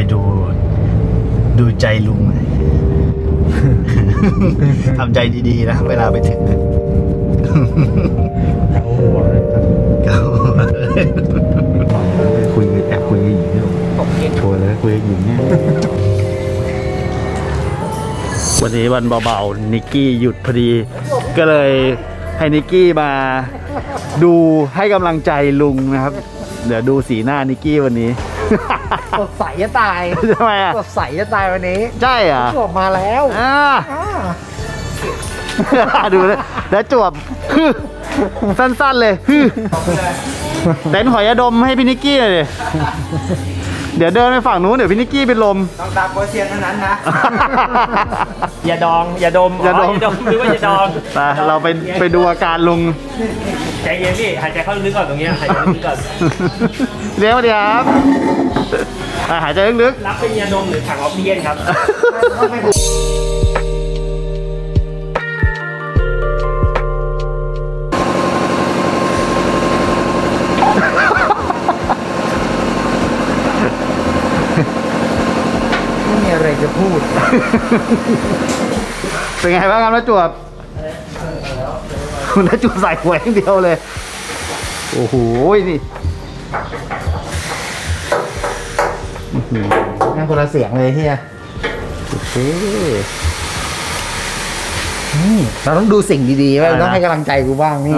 ดูใจลุง ทำใจดีๆนะเวลาไปถึงเนี่ยคุยแอบคุยกับหญิงเนี่ยโชว์เลยคุยกับหญิงเนี่ยวันนี้วันเบาๆนิกกี้หยุดพอดีก็เลยให้นิกกี้มาดูให้กำลังใจลุงนะครับเดี๋ยวดูสีหน้านิกกี้วันนี้สดใสจะตายทำไมอ่ะสดใสจะตายวันนี้ใช่อ่ะจวบมาแล้วดูแล้วจวบสั้นๆเลยเต้นหอยยาดมให้พี่นิกกี้เลยเดี๋ยวเดินไปฝั่งนู้นเดี๋ยวพี่นิกกี้เป็นลมต้องตามโปรเซียนเท่านั้นนะอย่าดองอย่าดมหรือว่าอย่าดองเราไปดูอาการลุงใจเย็นพี่หายใจเข้าลึกก่อนตรงนี้หายใจลึกก่อนเดี๋ยวครับหายใจลึกๆรับเป็นยาดมหรือถังออกซิเจนครับไม่มีอะไรจะพูดเป็นไงบ้างครับน้าจวบคุณน้าจวบใส่หัวอย่างเดียวเลยโอ้โหนี่นั่นคนละเสียงเลยเฮียโอเคเราต้องดูสิ่งดีๆไว้ต้องให้กำลังใจกูบ้างนี่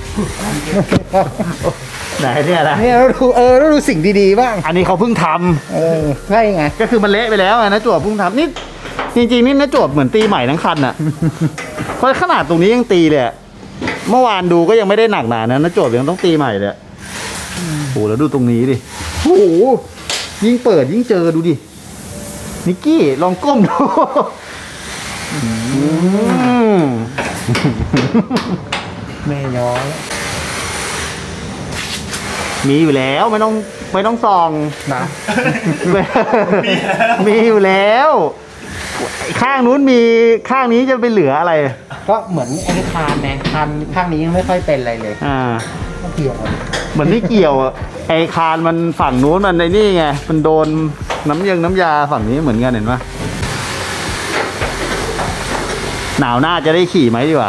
ไหนเนี่ยนะเนี่ยเราดูสิ่งดีๆบ้างอันนี้เขาเพิ่งทำใช่ไงก็คือมันเละไปแล้วนะจวบเพิ่งทำนี่จริงๆนี่นะจวบเหมือนตีใหม่ทั้งคันอ่ะเพราะขนาดตรงนี้ยังตีเลยเมื่อวานดูก็ยังไม่ได้หนักหนานะจวบยังต้องตีใหม่เลยโอ้แล้วดูตรงนี้ดิโอ้ยิ่งเปิดยิ่งเจอดูดินิกกี้ลองก้มดูไม่ย้อยมีอยู่แล้วไม่ต้องส่องนะมีอยู่แล้วข้างนู้นมีข้างนี้จะไปเหลืออะไรก็เหมือนไอ้คานไงคานข้างนี้ยังไม่ค่อยเป็นอะไรเลยก็เกี่ยวเหมือนไม่เกี่ยวไอ้คานมันฝั่งนู้นมันในนี่ไงมันโดนน้ำยาฝั่งนี้เหมือนกันเห็นไหมหนาวหน้าจะได้ขี่ไหมดีกว่า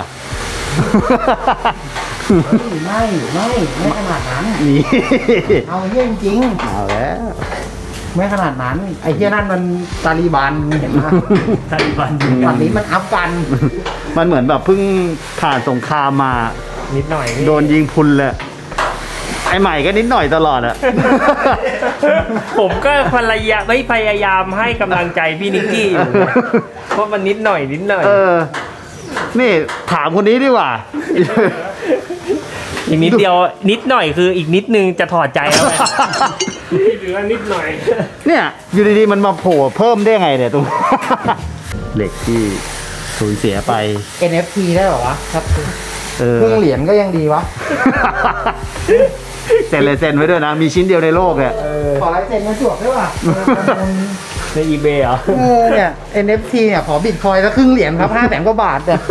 ไม่ขนาดนั้นนี่เอาเรื่องจริงเอาแล้วไม่ขนาดนั้นไอ้เหี้ยนั่นมันตาลีบันเห็นไหมตาลีบันตอนนี้มันอัพกันมันเหมือนแบบเพิ่งผ่านสงครามมานิดหน่อยโดนยิงพุนเลยไอ้ใหม่ก็นิดหน่อยตลอดอะผมก็พยายามให้กำลังใจพี่นิกกี้อยู่เพราะมันนิดหน่อยนี่ถามคนนี้ดีกว่าอีกนิดเดียวนิดหน่อยคืออีกนิดนึงจะถอดใจแล้วเหลือนิดหน่อยเนี่ยอยู่ดีๆมันมาโผล่เพิ่มได้ไงเนี่ยตรงเหล็กที่สูญเสียไป NFT ได้หรอวะครับเครื่องเหรียญก็ยังดีวะเซ็นเลยเซ็นไว้ด้วยนะมีชิ้นเดียวในโลกเนี่ยขอลายเซ็นมาจวบได้ป่ะใน eBay เหรอเนี่ย NFT เนี่ยขอบิตคอยน์ละครึ่งเหรียญครับ500,000 กว่าบาทเนี่ย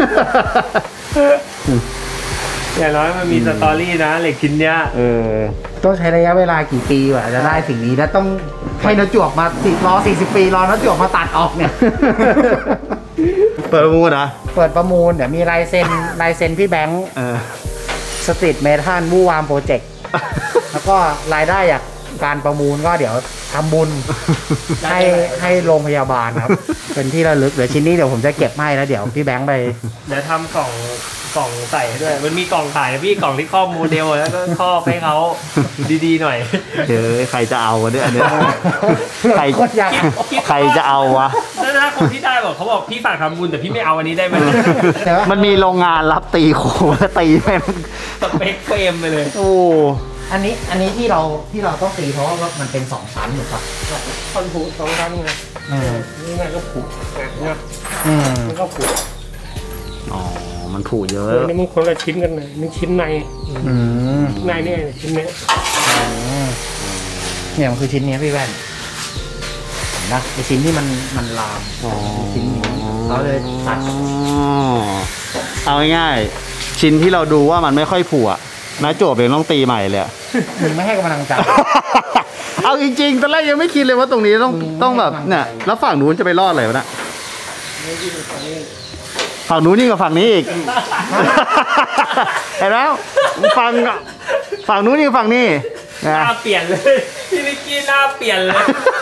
อย่างน้อยมันมีสตอรี่นะเหล็กชิ้นเนี้ยต้องใช้ระยะเวลากี่ปีกว่าจะได้สิ่งนี้แล้วต้องให้น้าจวบมา40 ปีรอน้าจวบมาตัดออกเนี่ยเปิดประมูลนะเปิดประมูลเดี๋ยวมีลายเซ็นพี่แบงค์สตรีทเมทัลวูวามโปรเจกต์แล้วก็รายได้จากการประมูลก็เดี๋ยวทำบุญให้โรงพยาบาลครับเป็นที่ระลึกเดี๋ยวชิ้นนี้เดี๋ยวผมจะเก็บให้แล้วเดี๋ยวพี่แบงค์ไปเดี๋ยวทำกล่องใส่ด้วยมันมีกล่องขายพี่กล่องที่ครอบโมเดลแล้วก็ครอบให้เขาดีๆหน่อยใครจะเอาวะเนี่ยอันนี้ใครจะเอาวะแล้วถ้าคนที่ได้บอกเขาบอกพี่ฝากทำบุญแต่พี่ไม่เอาอันนี้ได้ไหมมันมีโรงงานรับตีโคตีแม่งสเปคเฟรมไปเลยโอ้อันนี้ที่เราต้องตีเพราะว่ามันเป็น2 ชั้นถูกปะคอนผู2 ชั้นไงนี่ไงก็ผูกเนี่ยมันก็ผูกมันผูกเยอะนี่มันคนละชิ้นกันเลยนี่ชิ้นในนี่ชิ้นนี้เนี่ยมันคือชิ้นนี้พี่แว่นนะไอชิ้นที่มันลามชิ้นนี้เราเลยตัดเอาง่ายๆชิ้นที่เราดูว่ามันไม่ค่อยผูกนะโจบเองต้องตีใหม่เลยมึงไม่ให้กำลังใจเอาจริงๆตอนแรกยังไม่คิดเลยว่าตรงนี้ต้องแบบเนี่ยแล้วฝั่งนู้นจะไปรอดอะไรวะนะฝั่งนู้นยิ่งกว่าฝั่งนี้อีก เห็นแล้วฝั่งนู้นยิ่งกว่าฝั่งนี้หน้าเปลี่ยนเลยพี่นิกกี้หน้าเปลี่ยนเลย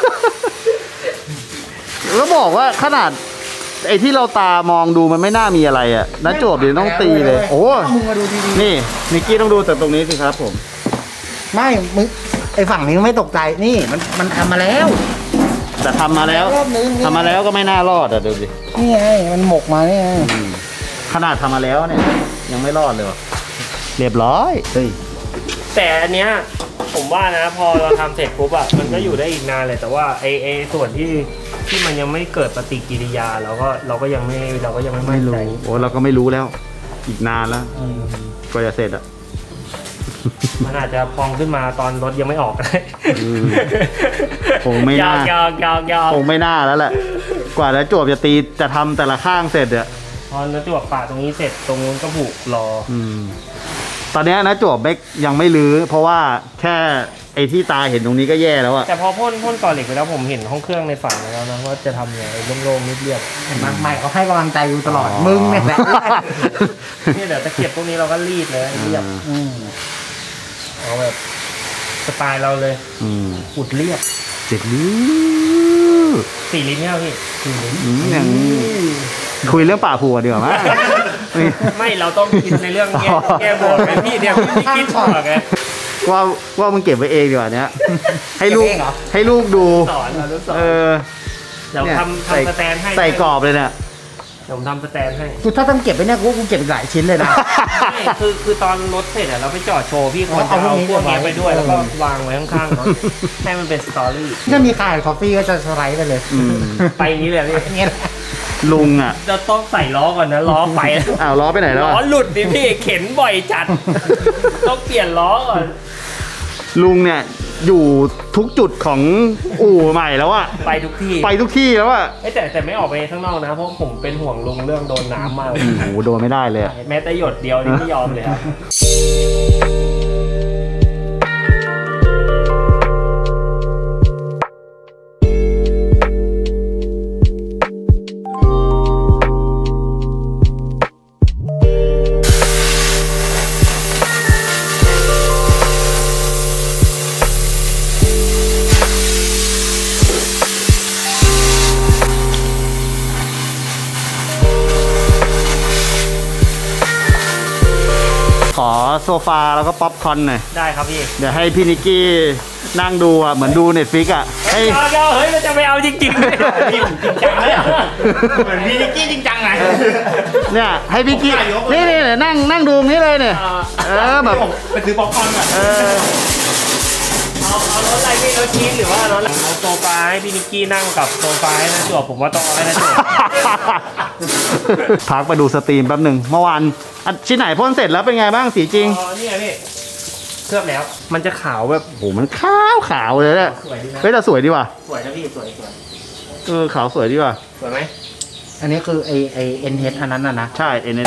แล้วบอกว่าขนาดไอ้ที่เราตามองดูมันไม่น่ามีอะไรอ่ะน้าโจบเดี๋ยวต้องตีเลยโอ้มึงมาดูดีนี่นิกกี้ต้องดูแต่ตรงนี้สิครับผมๆไม่มึงไอฝั่งนี้ไม่ตกใจนี่มันทำมาแล้วแต่ทำมาแล้วรอบนึงทำมาแล้วก็ไม่น่ารอดอ่ะดูดินี่ไงมันหมกมานี่ไงขนาดทำมาแล้วเนี่ยยังไม่รอดเลยว่ะเรียบร้อยเฮ้ยแต่อันเนี้ยผมว่านะพอเราทำเสร็จปุ๊บอะมันก็อยู่ได้อีกนานเลยแต่ว่าไอส่วนที่มันยังไม่เกิดปฏิกิริยาเราก็ยังไม่มั่นใจโอ้เราก็ไม่รู้แล้ว อีกนานแล้วกว่าจะเสร็จอ่ะมันอาจจะพองขึ้นมาตอนรถยังไม่ออกเลยคงไม่น่ายาวคงไม่น่าแล้วแหละ กว่าแล้วจวบจะทำแต่ละข้างเสร็จอ่ะพอแล้วจวบปากตรงนี้เสร็จตรงนู้นก็บุกรอตอนเนี้ยนะจวบเบกยังไม่รื้อเพราะว่าแค่ไอ้ที่ตาเห็นตรงนี้ก็แย่แล้วอะแต่พอพ่นก่อเหล็กไปแล้วผมเห็นห้องเครื่องในฝันแล้วนะว่าจะทำยังไงโล่งๆเรียบเห็นไหมใหม่เขาให้กำลังใจอยู่ตลอดมึงเนี่ยแหละๆนี่เดี๋ยวตะเกียบพวกนี้เราก็รีดเลยเรียบเอาแบบสไตล์เราเลยอุดเรียบเจ็ดนิ้ว 4 ลิ้นเนี่ยพี่4 ลิ้นอย่างคุยเรื่องป่าผัวดีกว่ามั้ยไม่เราต้องคิดในเรื่องแก้บนไงพี่เนี่ยพี่คิดถูกไงว่ามึงเก็บไว้เองดีกว่าเนี้ยให้ลูกดูสอนเราสอน เดี๋ยวเนี่ยทำสแตนให้ใส่กรอบเลยเนี่ยเดี๋ยวผมทำสแตนให้กูถ้าต้องเก็บไว้เนี่ยกูเก็บอีกหลายชิ้นเลยนะไม่คือตอนรถเสร็จอะเราไปจอดโชว์พี่คนจะเอาพวเอากนี้พวกนี้ไปด้วยไว้แล้วก็วางไว้ข้างๆรถให้มันเป็นสตอรี่ถ้ามีขายคอฟฟี่ก็จะสไลด์ไปเลยไปอย่างนี้เลยพี่เนี่ยแหละลุงอ่ะเราต้องใส่ล้อก่อนนะล้อไปแล้วอ้าวล้อไปไหนแล้วล้ออะหลุดดิพี่เข็นบ่อยจัด ต้องเปลี่ยนล้อก่อนลุงเนี่ยอยู่ทุกจุดของอู่ใหม่แล้วอะไปทุกที่ไปทุกที่แล้วอะแต่ไม่ออกไปข้างนอกนะเพราะผมเป็นห่วงลุงเรื่องโดนน้ำมากเลยโอ้โหโดนไม่ได้เลยอะแม้แต่หยดเดียวนี่ไม่ยอมเลยครับขอโซฟาแล้วก็ป๊อปคอร์นหน่อยได้ครับพี่เดี๋ยวให้พี่นิกกี้นั่งดูอะเหมือนดูเน็ตฟิกอะให้เอาเฮ้ยเราจะไปเอาจริงๆเลยจริงจังเลยเหมือนพี่นิกกี้จริงจังไงเนี่ยให้พี่กี้นี่เนี่ยนั่งดูตรงนี้เลยเนี่ยแบบไปซื้อป๊อปคอร์นก่อนเอารถอะไรพี่รถชีสหรือว่ารถเอาโซฟาให้พี่นิกกี้นั่งกับโซฟาให้นะจวบผมว่าต้องเอาให้นะจวบพักไปดูสตรีมแป๊บหนึ่งเมื่อวานชิ้นไหนพ่นเสร็จแล้วเป็นไงบ้างสีจริงอ๋อนี่ไงพี่เคลือบแล้วมันจะขาวแบบโอ้โหมันขาวเลยเนี่ยสวยดีนะเฮ้ยแต่สวยดีว่ะสวยนะพี่สวยขาวสวยดีว่ะสวยไหมอันนี้คือไอเอ็นเทสอันนั้นนะใช่เอ็นเอ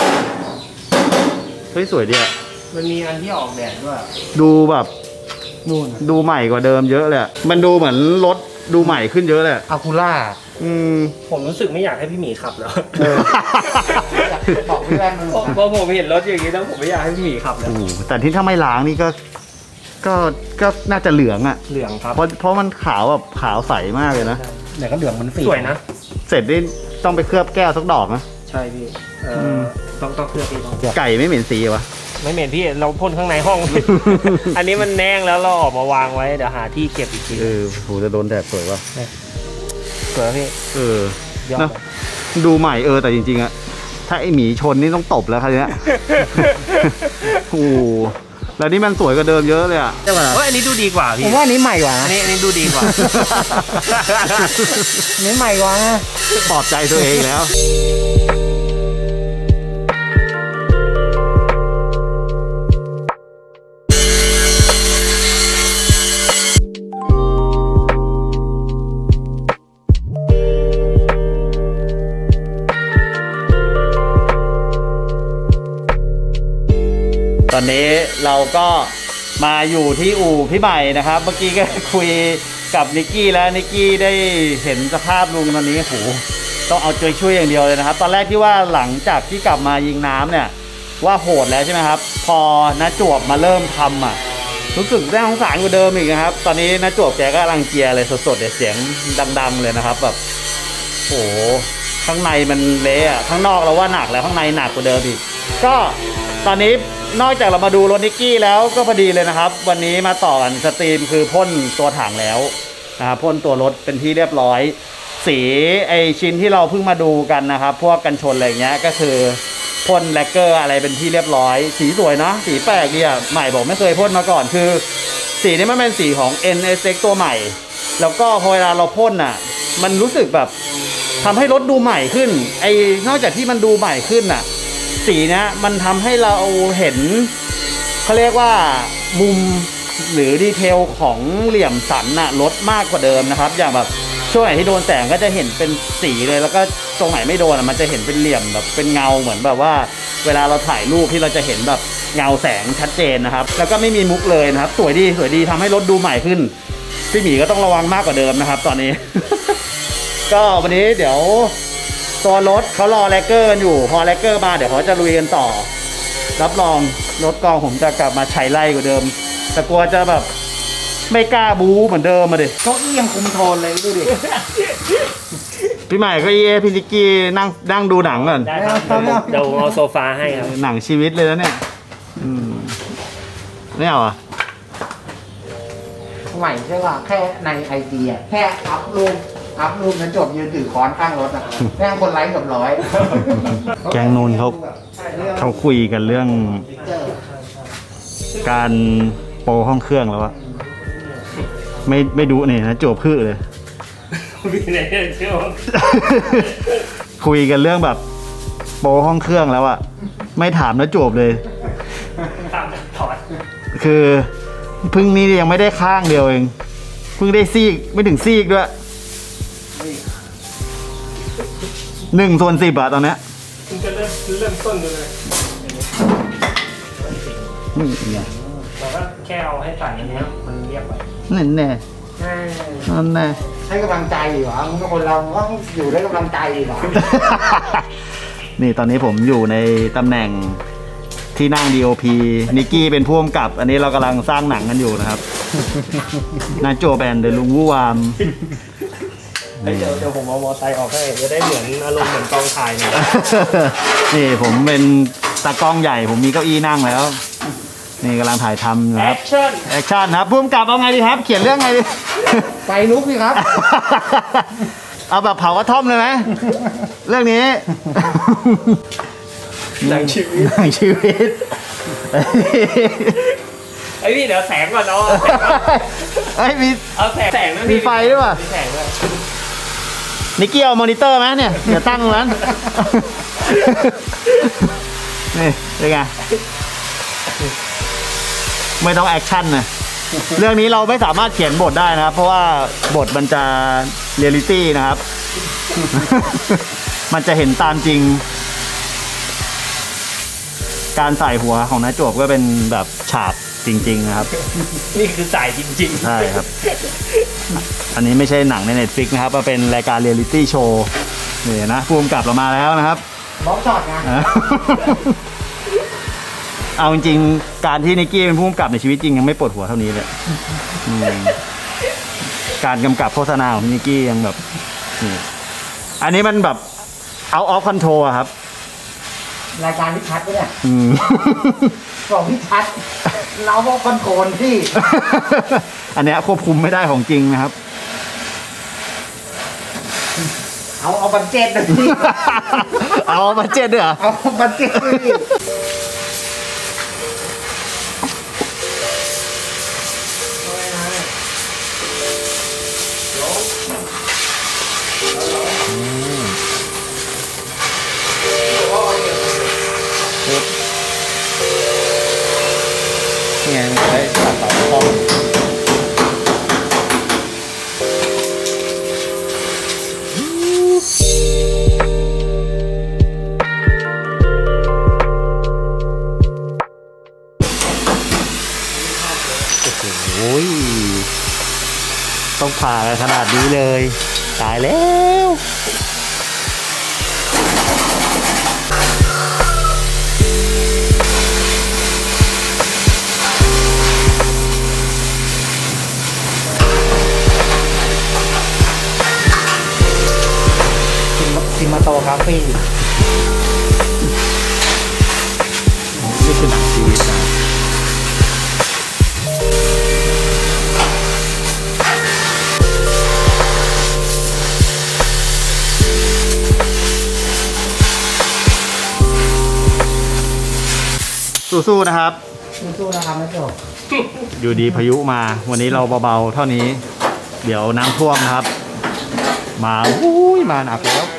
เฮ้ยสวยดีอะมันมีอันที่ออกแดดด้วยดูแบบนู่นดูใหม่กว่าเดิมเยอะเลยอะมันดูเหมือนรถดูใหม่ขึ้นเยอะเลยอะอาคูล่าผมรู้สึกไม่อยากให้พี่หมีขับแล้วบอกพี่แว่นมึงพอผมเห็นรถอย่างนี้แล้วผมไม่อยากให้พี่หมีขับแล้วโอ้โหแต่ที่ถ้าไม่ล้างนี่ก็น่าจะเหลืองอะเหลืองครับเพราะมันขาวแบบขาวใสมากเลยนะเดี๋ยวก็เหลืองมันฝีสวยนะเสร็จนี่ต้องไปเคลือบแก้วสักดอกนะใช่พี่ต้องเคลือบพี่ต้องไก่ไม่เหม็นสีวะไม่เหม็นพี่เราพ่นข้างในห้อง อันนี้มันแน่งแล้วเราออกมาวางไว้เดี๋ยวหาที่เก็บอีกทีโหจะโดนแดดสวยว่ะสวยพี่ ยอดนะดูใหม่แต่จริงๆอะถ้าไอหมีชนนี่ต้องตบแล้วครับเนี้ย โอ้โหแล้วนี่มันสวยกว่าเดิมเยอะเลยอะใช่ป่ะเฮ้ยอันนี้ดูดีกว่าผพี่มว่าอันนี้ใหม่กว่าอันะนนี้ดูดีกว่าอันนี้ใหม่กว่านะปลอบใจตัวเองแล้ว ตอนนี้เราก็มาอยู่ที่อู่พี่ใหม่นะครับ เมื่อกี้ก็คุยกับนิกกี้แล้วนิกกี้ได้เห็นสภาพลุงตอนนี้โหต้องเอาใจช่วยอย่างเดียวเลยนะครับ ตอนแรกที่ว่าหลังจากที่กลับมายิงน้ำเนี่ยว่าโหดแล้วใช่ไหมครับพอน้าจวบมาเริ่มทำอ่ะรู้สึกได้สงสารกว่าเดิมอีกนะครับตอนนี้น้าจวบแกก็กำลังเจียเลยสดๆเสียงดังๆเลยนะครับแบบโอ้ข้างในมันเละอ่ะข้างนอกเราว่าหนักแล้วข้างในหนักกว่าเดิมอีกก็ตอนนี้นอกจากเรามาดูรถนิกกี้แล้วก็พอดีเลยนะครับวันนี้มาต่อกันสตรีมคือพ่นตัวถังแล้วนะครับพ่นตัวรถเป็นที่เรียบร้อยสีไอชิ้นที่เราเพิ่งมาดูกันนะครับพวกกันชนอะไรเงี้ยก็คือพ่นแลกเกอร์อะไรเป็นที่เรียบร้อยสีสวยนะสีแปลกดีอ่ะใหม่บอกไม่เคยพ่นมาก่อนคือสีนี้มันเป็นสีของ NSX ตัวใหม่แล้วก็พอเวลาเราพ่นอ่ะมันรู้สึกแบบทำให้รถดูใหม่ขึ้นไอนอกจากที่มันดูใหม่ขึ้นอ่ะสีนี้มันทำให้เราเห็นเขาเรียกว่ามุมหรือดีเทลของเหลี่ยมสันน่ะลดมากกว่าเดิมนะครับอย่างแบบช่วงไหนที่โดนแสงก็จะเห็นเป็นสีเลยแล้วก็ตรงไหนไม่โดนมันจะเห็นเป็นเหลี่ยมแบบเป็นเงาเหมือนแบบว่าเวลาเราถ่ายรูปที่เราจะเห็นแบบเงาแสงชัดเจนนะครับแล้วก็ไม่มีมุกเลยนะครับสวยดีทำให้รถดูใหม่ขึ้นพี่หมีก็ต้องระวังมากกว่าเดิมนะครับตอนนี้ ก็วันนี้เดี๋ยวตัวรถเขารอแลกเกอร์กันอยู่พอแลกเกอร์มาเดี๋ยวเขาจะลุยกันต่อรับรองรถกองผมจะกลับมาใช้ไล่กว่าเดิมแต่กลัวจะแบบไม่กล้าบู๊เหมือนเดิมมาดิเก้าอี้ยังคุมโทนเลยดูดิพี่ใหม่ก็พี่นิกกี้นั่งดูหนังก่อนได้ครับเดี๋ยวเอาโซฟาให้ครับหนังชีวิตเลยแล้วเนี่ยไม่เอาอ่ะใหม่ใช่ป่ะแค่ในไอจีอ่ะแค่อัพรูปนั้นจบยืนถือค้อนข้างรถอ่ะแม่งคนไลค์เกือบร้อยแกงนูนเขาคุยกันเรื่องการโปรห้องเครื่องแล้วอะไม่ดูนี่นะโจบพืชเลยคุยกันเรื่องแบบโปรห้องเครื่องแล้วอะไม่ถามนะโจบเลยคือพึ่งนี้ยังไม่ได้ข้างเดียวเองพึ่งได้ซีกไม่ถึงซีกด้วย1/10อะตอนนี้คุณจะเริ่มต้นดูเลยเราก็แค่เอาให้ใส่อันนี้มันเรียบไปนั่นแน่ให้กำลังใจดีกว่ามึงคนเราต้องอยู่ได้กำลังใจดีกว่านี่ตอนนี้ผมอยู่ในตำแหน่งที่นั่ง DOP นิกกี้เป็นผู้กำกับอันนี้เรากำลังสร้างหนังกันอยู่นะครับนาโจแบนเดลุงวูวามเดี๋ยวผมเอามอไซค์ออกให้จะได้เหมือนอารมณ์เหมือนกองถ่ายเนี่ยนี่ผมเป็นตากล้องใหญ่ผมมีเก้าอี้นั่งแล้วนี่กำลังถ่ายทำนะครับแอคชั่นครับพุ่มกลับเอาไงดีครับเขียนเรื่องไงดีไปลุกสิครับเอาแบบเผากระท่อมเลยไหมเรื่องนี้หนังชีวิตไอ้พี่เดี๋ยวแสงก่อนเนาะไอ้มีเอาแสงมีไฟด้วยป่ะมีแสงด้วยนิกกี้เอามอนิเตอร์ไหมเนี่ยเดี๋ยวตั้งตรงนั้นนี่เป็นไงไม่ต้องแอคชั่นนะเรื่องนี้เราไม่สามารถเขียนบทได้นะครับเพราะว่าบทมันจะเรียลลิตี้นะครับมันจะเห็นตามจริงการใส่หัวของน้าจวบก็เป็นแบบฉากจริงๆนะครับนี่คือใส่จริงๆใช่ครับอันนี้ไม่ใช่หนังใน Netflix นะครับมันเป็นรายการเรียลลิตี้โชว์นี่นะภูมิกับเรามาแล้วนะครับบล็อกช็อตนะเอาจริงๆการที่นิกกี้เป็นผู้กำกับในชีวิตจริงยังไม่ปวดหัวเท่านี้เลยการกำกับโฆษณาของนิกกี้ยังแบบอันนี้มันแบบเอาออฟคอนโทรลครับรายการพิชัดก็เนี่ยของพิชัดเราพวกคอนโทรลที่อันนี้ควบคุมไม่ได้ของจริงนะครับเอาบัตเจ็ตเลยพี่เอาบัตเจ็ตด้วยเหรอเอาบัตเจ็ตเลยนี่ไงใช้ตัดต่อคอมโอ้ยต้องผ่ากันขนาดนี้เลย ตายแล้วซิมาโตคาเฟ่นี่คือหนังชีวิตนะสู้ๆนะครับสู้ๆนะครับไม่จบอยู่ดีพายุมา วันนี้เราเบาๆเท่านี้ เดี๋ยวน้ำท่วมนะครับ มาอุ้ยมาหนักแล้ว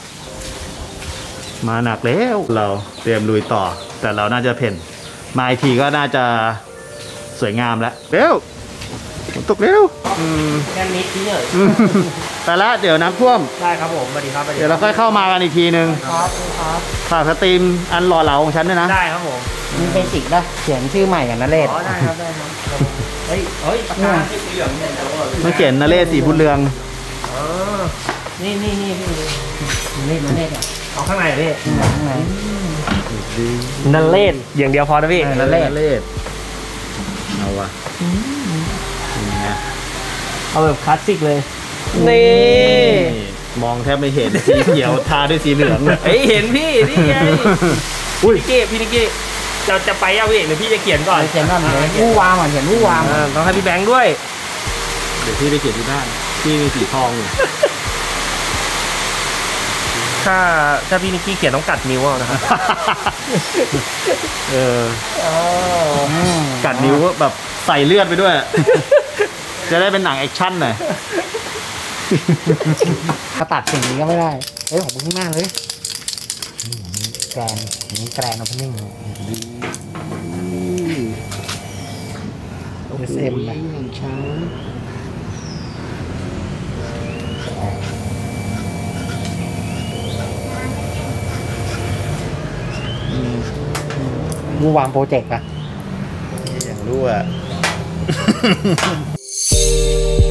มาหนักแล้วเราเตรียมลุยต่อ แต่เราน่าจะเพ่นมาอีกทีก็น่าจะสวยงามแล้วเร็วฝนตกเร็วแค่นิดเดียวแต่ละเดี๋ยวน้ำท่วมได้ครับผมสวัสดีครับเดี๋ยวเราค่อยเข้ามากันอีกทีนึงครับครับฝากสตรีมอันหล่อเหลาของฉันด้วยนะได้ครับผมมีเบสิกนะเขียนชื่อใหม่กันนะเลศอ๋อได้ครับได้ครับเฮ้ยปากกาที่สีเหลืองเนี่ยแล้วก็มันเขียนนเรศสีบุญเรืองอ๋อนี่พี่เลศอ่ะเอาข้างในพี่ข้างในนันเลศอย่างเดียวพอนะพี่นเรศเอาวะนี่ไงเอาแบบคลาสสิกเลยนี่มองแทบไม่เห็น สีเขียวทาด้วยสีเหลืองเฮ้ยเห็นพี่นี่ไงอุ้ยพี่นิกกี้จะไปเอาพี่เอกหรือพี่จะเขียนก่อนเขียนว่าเหมือนวู้วามอ่ะเขียนวู้วามต้องให้พี่แบงค์ด้วยเดี๋ยวพี่ไปเขียนที่บ้านพี่มีสีทองอยู่ถ้าพี่นิกกี้เขียนต้องกัดนิ้วเอานะครับเออกัดนิ้วแบบใส่เลือดไปด้วย จะได้เป็นหนังแอคชั่นหน่อยถ้าตัดสิ่งนี้ก็ไม่ได้เฮ้ยของมึงข้างหน้าเลยแกรนนี่แกรนโอเพนนิ่ง SM นะ วูวามโปรเจกต์อะอย่างรู้อ่ะ